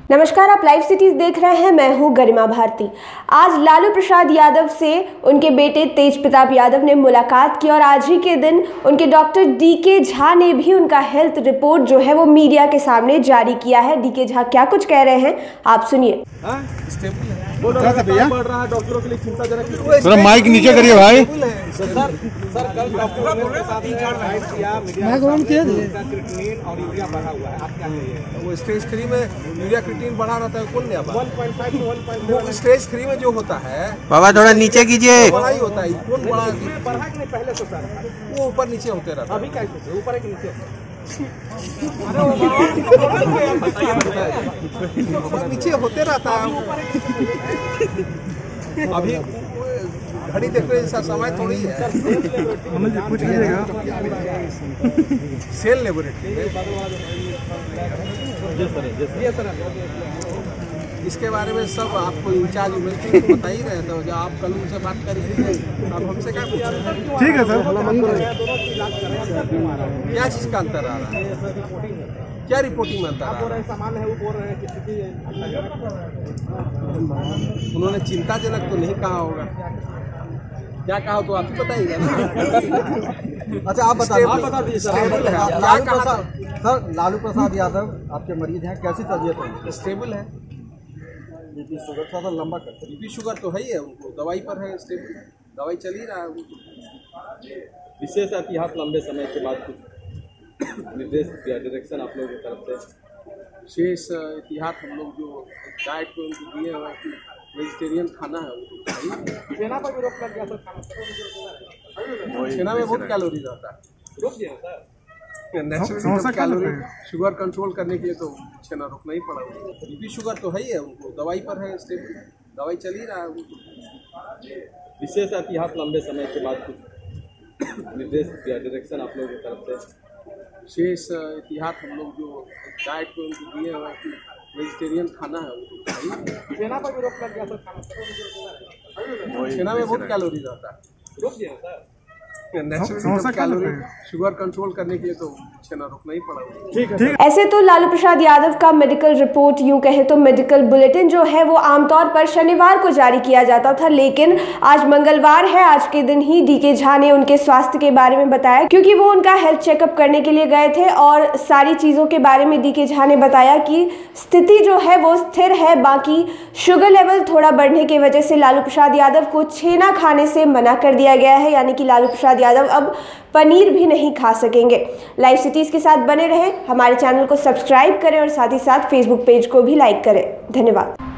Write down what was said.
नमस्कार, आप live cities देख रहे हैं। मैं हूं गरिमा भारती। आज लालू प्रसाद यादव से उनके बेटे तेज प्रताप यादव ने मुलाकात की और आज ही के दिन उनके डॉक्टर डीके झा ने भी उनका हेल्थ रिपोर्ट जो है वो मीडिया के सामने जारी किया है। डीके झा क्या कुछ कह रहे हैं, आप सुनिए। डॉक्टरों के लिए चिंताजनक। सर माइक नीचे करिए भाई। सर कल डॉक्टरों और यूरिया बढ़ा हुआ है, आप क्या कहिए? वो स्टेज 3 में यूरिया क्रिएटिनिन बढ़ा रहता है, कौन नहीं? 1.5 to 1.5 वो स्टेज 3 में जो होता है बाबा थोड़ा नीचे कीजिए। बड़ा ही होता है, कौन बड़ा बढ़ा कि नहीं? पहले तो सर वो ऊपर नीचे होते रहता है। अभी क्या ऊपर है कि नीचे? ऊपर नीचे होते रहता है। अभी घड़ी देखने जैसा समय थोड़ी है। कुछ कीजिएगा सेल लेबोरेटरी इसके बारे में सब आपको इंचार्ज बता ही रहे थे। जो आप कल उनसे बात करिए, आप हमसे क्या पूछ रहे हैं? ठीक है सर। क्या चीज़ का अंतर आ रहा है? क्या रिपोर्टिंग में अंतर आ रहा है? सामान है वो बोल रहे हैं कि स्थिति उन्होंने चिंताजनक तो नहीं कहा होगा। क्या कहा तो आप ही बताइएगा ना। अच्छा आप बता दीजिए सर। लालू प्रसाद यादव आपके मरीज हैं, कैसी तबीयत है? स्टेबल है। बीपी शुगर थोड़ा लंबा करते हैं। बीपी शुगर तो है ही है, उनको दवाई पर है, स्टेबल दवाई चल ही रहा है उनको। विशेष एहतियात लंबे समय के बाद कुछ निर्देश दिया, डायरेक्शन आप लोगों की तरफ से? शेष एहतियात हम लोग जो डाइट पे उनको दिए हैं कि वेजिटेरियन खाना है उनको। सेना पर भी रोक लग गया सर। सेना में बहुत कैलोरी रहता है, रोक दिया sir. Naturally calorie sugar control करने के लिए तो छेना रोकना ही पड़ा। बीपी शुगर तो है ही है, उनको दवाई पर है, स्टेबल दवाई चल ही रहा है उनको। विशेष एहतियात लंबे समय के बाद कुछ निर्देश दिया, डायरेक्शन आप लोगों की तरफ से? शेष एहतियात हम लोग जो डाइट पे उनको दिए हैं कि वेजिटेरियन खाना है उनको। सेना पर भी रोक लग गया सर। सेना में बहुत कैलोरी रहता है, रोक दिया sir. Naturally calorie sugar control करने के लिए तो छेना रोकना ही पड़ा। ठीक है। ऐसे तो लालू प्रसाद यादव का मेडिकल रिपोर्ट, यूं कहे तो मेडिकल बुलेटिन जो है वो आमतौर पर शनिवार को जारी किया जाता था, लेकिन आज मंगलवार है। आज के दिन ही डीके झा ने उनके स्वास्थ्य के बारे में बताया, क्योंकि वो उनका हेल्थ चेकअप करने के लिए गए थे और सारी चीज़ों के बारे में डीके झा ने बताया कि स्थिति जो है वो स्थिर है। बाकी शुगर लेवल थोड़ा बढ़ने की वजह से लालू प्रसाद यादव को छेना खाने से मना कर दिया गया है, यानी कि लालू प्रसाद यादव अब पनीर भी नहीं खा सकेंगे। लाइव सिटीज के साथ बने रहें, हमारे चैनल को सब्सक्राइब करें और साथ ही साथ फेसबुक पेज को भी लाइक करें। धन्यवाद।